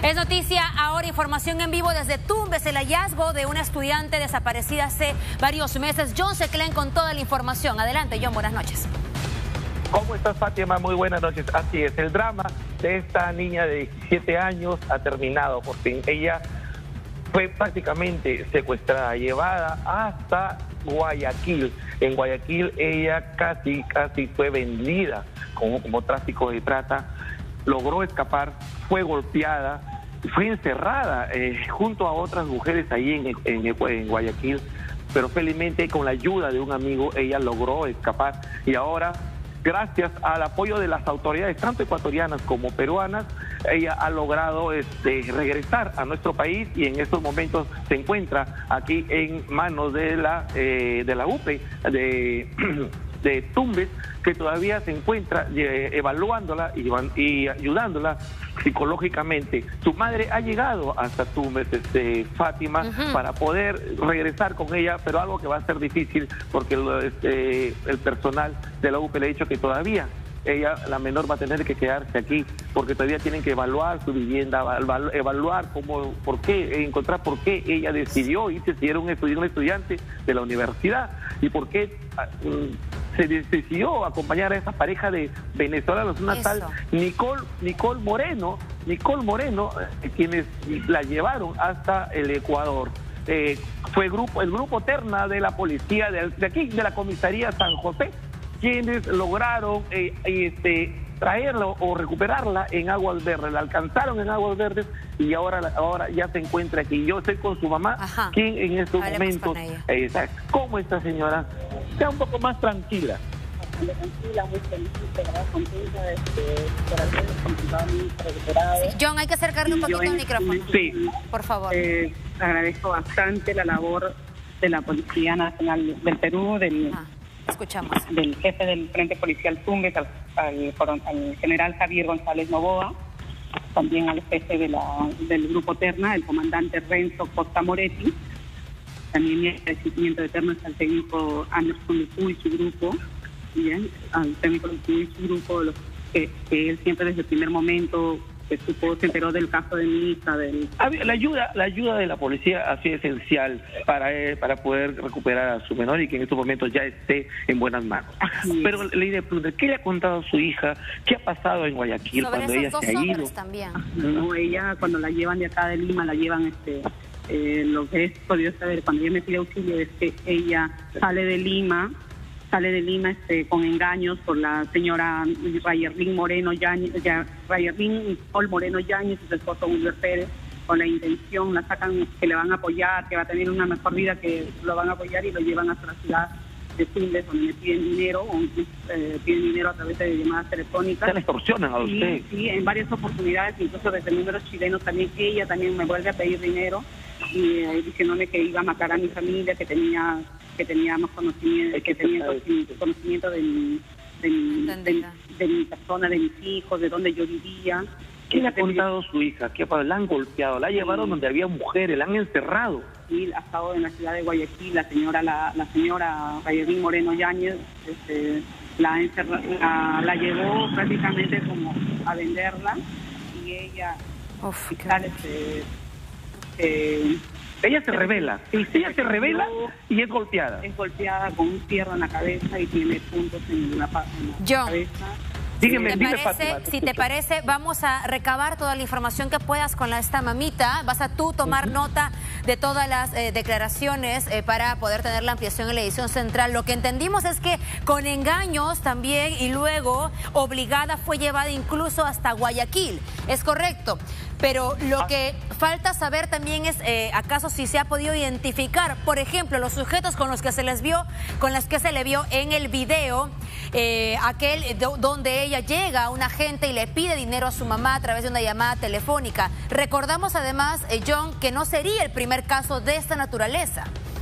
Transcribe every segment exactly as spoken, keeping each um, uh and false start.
Es noticia ahora, información en vivo desde Tumbes, el hallazgo de una estudiante desaparecida hace varios meses. John Seclen con toda la información. Adelante, John, buenas noches. ¿Cómo estás, Fátima? Muy buenas noches. Así es, el drama de esta niña de diecisiete años ha terminado por fin. Ella fue prácticamente secuestrada, llevada hasta Guayaquil. En Guayaquil ella casi, casi fue vendida como, como tráfico de trata. Logró escapar, fue golpeada, fue encerrada eh, junto a otras mujeres ahí en, en, en Guayaquil, pero felizmente con la ayuda de un amigo ella logró escapar y ahora, gracias al apoyo de las autoridades, tanto ecuatorianas como peruanas, ella ha logrado este, regresar a nuestro país y en estos momentos se encuentra aquí en manos de la, eh, de la U P E de, de Tumbes, que todavía se encuentra eh, evaluándola y, y ayudándola psicológicamente. Su madre ha llegado hasta Tumbes, este, Fátima, uh-huh. para poder regresar con ella, pero algo que va a ser difícil porque lo, este, el personal de la U P E le ha dicho que todavía ella, la menor, va a tener que quedarse aquí porque todavía tienen que evaluar su vivienda, evaluar cómo, por qué, encontrar por qué ella decidió irse si era un estudiante, un estudiante de la universidad y por qué um, se decidió acompañar a esa pareja de venezolanos, una Eso. tal Nicole, Nicole Moreno, Nicole Moreno, eh, quienes la llevaron hasta el Ecuador. Eh, fue el grupo, el grupo Terna de la policía de, de aquí, de la comisaría San José, quienes lograron eh, este, traerla o recuperarla en Aguas Verdes. La alcanzaron en Aguas Verdes y ahora, ahora ya se encuentra aquí. Yo estoy con su mamá, Ajá. quien en estos Hablemos momentos... Eh, ¿Cómo está, señora? Sea un poco más tranquila. Bastante tranquila, muy feliz, contenta este, por haber participado en este recuperado. Sí, John, hay que acercarle un poquito al micrófono. Sí. Por favor. Eh, agradezco bastante la labor de la Policía Nacional del Perú, del... Ah. Escuchamos. Del jefe del Frente Policial Tumbes, al, al, al general Javier González Novoa, también al jefe de la, del Grupo Terna, el comandante Renzo Costa Moretti, también mi agradecimiento eterno es al técnico Anderson Lecú y su grupo, bien, al técnico Lecú y su grupo, los, que, que él siempre desde el primer momento que supo, se enteró del caso de mi hija. Del... La ayuda, la ayuda de la policía ha sido esencial para él, para poder recuperar a su menor y que en estos momentos ya esté en buenas manos. Así Pero es. le pregunto, ¿qué le ha contado a su hija? ¿Qué ha pasado en Guayaquil Sobre cuando esos ella dos se ha ido? También. No, ella cuando la llevan de acá de Lima, la llevan, este, eh, lo que he podido saber, cuando ella me pide auxilio es que ella sale de Lima, sale de Lima este, con engaños por la señora Rayerlin Moreno Yáñez, Rayerlin Nicole Moreno Yáñez y su esposo Wilber Pérez, con la intención, la sacan que le van a apoyar, que va a tener una mejor vida, que lo van a apoyar y lo llevan hasta la ciudad de Tumbes, donde le piden dinero, o, eh, piden dinero a través de llamadas telefónicas. Se le extorsionan a usted. Sí, sí, en varias oportunidades, incluso desde números chilenos también, ella también me vuelve a pedir dinero y eh, diciéndome que iba a matar a mi familia, que tenía que teníamos conocimiento, que tenía conocimiento de mi, de, mi, de, de mi persona, de mis hijos, de dónde yo vivía. ¿Qué le ha contado su hija? ¿Qué la han golpeado? ¿La llevaron sí. donde había mujeres? ¿La han encerrado? Sí, ha estado en la ciudad de Guayaquil, la señora la, la señora Rayerlin Moreno Yáñez, este, la, encerra, la, la llevó prácticamente como a venderla y ella Uf, tal, este, eh, ella se revela, sí, ella se revela y es golpeada. Es golpeada con un fierro en la cabeza y tiene puntos en la, en la John. cabeza. Dígame, si, te dime, parece, Fátima, te si te parece, vamos a recabar toda la información que puedas con la, esta mamita. Vas a tú tomar uh-huh. nota de todas las eh, declaraciones eh, para poder tener la ampliación en la edición central. Lo que entendimos es que con engaños también y luego obligada fue llevada incluso hasta Guayaquil. ¿Es correcto? Pero lo que falta saber también es, eh, acaso si se ha podido identificar, por ejemplo, los sujetos con los que se les vio, con los que se le vio en el video, eh, aquel do, donde ella llega a un agente y le pide dinero a su mamá a través de una llamada telefónica. Recordamos además, eh, John, que no sería el primer caso de esta naturaleza.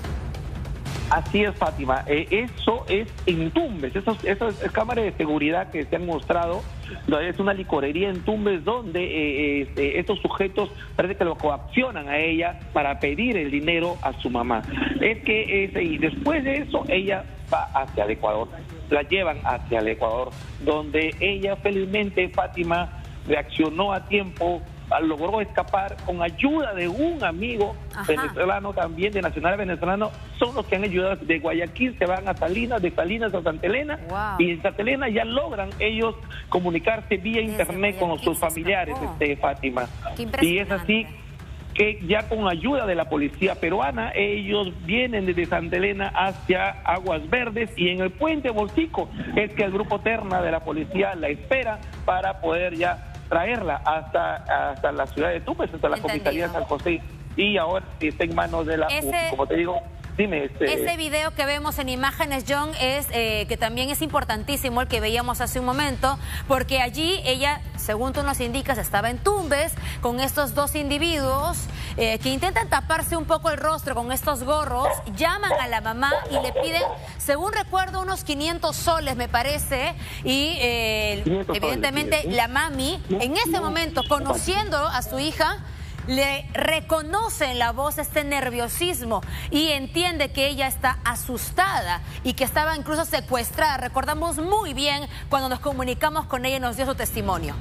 Así es, Fátima. Eh, eso es en Tumbes. Esas esas cámaras de seguridad que se han mostrado, es una licorería en Tumbes donde eh, eh, estos sujetos parece que lo coaccionan a ella para pedir el dinero a su mamá. Es que eh, y después de eso ella va hacia el Ecuador. La llevan hacia el Ecuador, donde ella felizmente, Fátima, reaccionó a tiempo, logró escapar con ayuda de un amigo Ajá. venezolano también, de nacional venezolano. Son los que han ayudado. De Guayaquil se van a Salinas, de Salinas a Santa Elena, wow. y en Santa Elena ya logran ellos comunicarse vía Desde internet con Guayaquil sus familiares, este, Fátima. Qué Y es así que ya con ayuda de la policía peruana, ellos vienen desde Santa Elena hacia Aguas Verdes, y en el puente Bolsico es que el grupo Terna de la policía la espera para poder ya traerla hasta, hasta la ciudad de Tumbes, hasta la Entendido. comisaría de San José, y ahora está en manos de la Ese... U P, como te digo. Dime, este... Ese video que vemos en imágenes, John, es eh, que también es importantísimo, el que veíamos hace un momento, porque allí ella, según tú nos indicas, estaba en Tumbes con estos dos individuos eh, que intentan taparse un poco el rostro con estos gorros, llaman a la mamá y le piden, según recuerdo, unos quinientos soles, me parece, y eh, evidentemente soles, ¿sí? La mami, en ese momento, conociendo a su hija, le reconoce en la voz este nerviosismo y entiende que ella está asustada y que estaba incluso secuestrada. Recordamos muy bien cuando nos comunicamos con ella y nos dio su testimonio.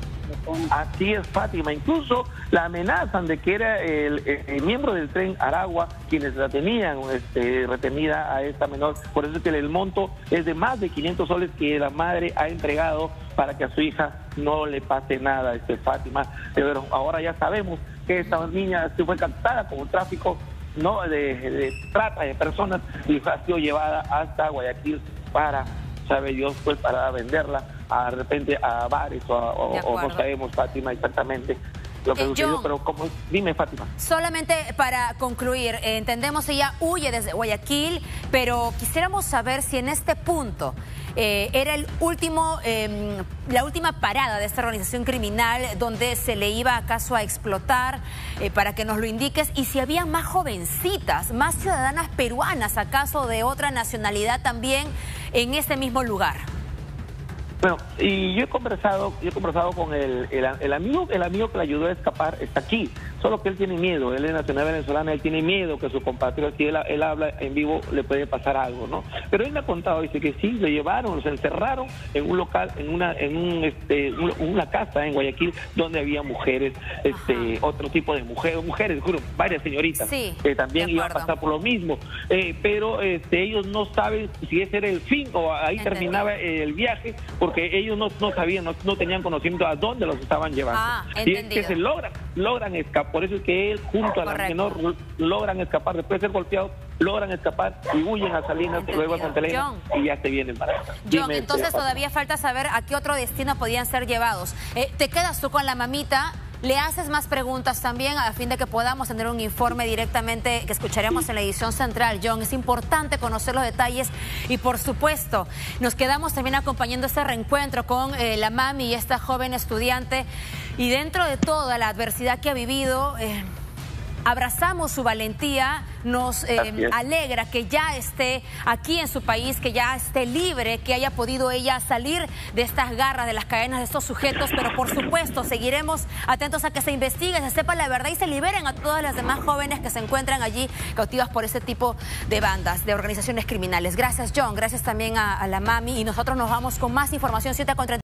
Así es, Fátima. Incluso la amenazan de que era el, el, el miembro del tren Aragua quienes la tenían este, retenida a esta menor. Por eso es que el monto es de más de quinientos soles que la madre ha entregado para que a su hija no le pase nada, este, Fátima. Pero ahora ya sabemos que esta niña se fue captada con un tráfico no de, de trata de personas y ha sido llevada hasta Guayaquil para, sabe Dios, pues para venderla a, de repente a bares o, a, o, o no sabemos, Fátima, exactamente lo que eh, sucedió, John, pero como, dime, Fátima. Solamente para concluir, eh, entendemos ella huye desde Guayaquil, pero quisiéramos saber si en este punto eh, era el último, eh, la última parada de esta organización criminal donde se le iba acaso a explotar, eh, para que nos lo indiques, y si había más jovencitas, más ciudadanas peruanas, acaso de otra nacionalidad también en ese mismo lugar. Bueno, y yo he conversado, yo he conversado con el, el, el amigo, el amigo que le ayudó a escapar está aquí, solo que él tiene miedo, él es nacional venezolana, él tiene miedo que su compatriota, si él, él habla en vivo, le puede pasar algo, ¿no? Pero él me ha contado, dice que sí, lo llevaron, los encerraron en un local, en una, en un, este, una casa en Guayaquil donde había mujeres, este, Ajá. otro tipo de mujeres, mujeres, juro, varias señoritas, sí, que también iban a pasar por lo mismo, eh, pero este, ellos no saben si ese era el fin o ahí Entendido. terminaba el viaje, porque que ellos no, no sabían, no, no tenían conocimiento a dónde los estaban llevando. Ah, y es que se logran, logran escapar. Por eso es que él, junto a la menor, logran escapar. Después de ser golpeados, logran escapar y huyen a Salinas, entendido. Luego a Santa Elena, John, y ya se vienen para acá. John, Dime, entonces este, todavía falta saber a qué otro destino podían ser llevados. Eh, ¿Te quedas tú con la mamita? ¿Le haces más preguntas también a fin de que podamos tener un informe directamente que escucharemos en la edición central? John, es importante conocer los detalles y, por supuesto, nos quedamos también acompañando este reencuentro con eh, la mami y esta joven estudiante. Y dentro de toda la adversidad que ha vivido, eh, abrazamos su valentía, nos eh, alegra que ya esté aquí en su país, que ya esté libre, que haya podido ella salir de estas garras, de las cadenas de estos sujetos, pero por supuesto seguiremos atentos a que se investigue, se sepa la verdad y se liberen a todas las demás jóvenes que se encuentran allí cautivas por ese tipo de bandas, de organizaciones criminales. Gracias, John, gracias también a, a la mami, y nosotros nos vamos con más información. siete con treinta